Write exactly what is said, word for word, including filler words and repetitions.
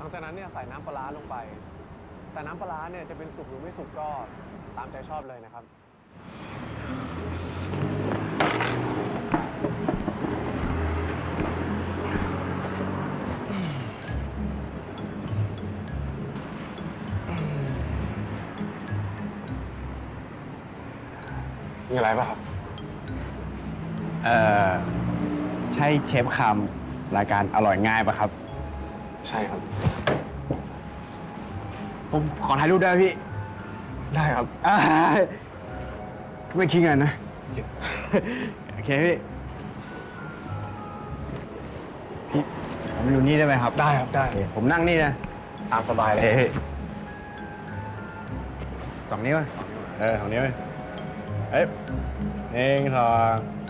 ลังจากนั้นเนี่ยใส่น้ำปลาร้าลงไปแต่น้ำปลาร้าเนี่ยจะเป็นสุกหรือไม่สุกก็ตามใจชอบเลยนะครับมีอะไรป่ะครับเอ่อใช่เชฟคำรายการอร่อยง่ายปะครับใช่ครับผมขอถ่ายรูปได้ไหมพี่ได้ครับอ่าไม่คิดเงินนะโอเคพี่พี่ผมอยู่นี่ได้ไหมครับได้ครับได้ผมนั่งนี่นะตามสบายเลยเฮ้ยสองนิ้วเออสองนิ้วเฮ้ยหนึ่งสอง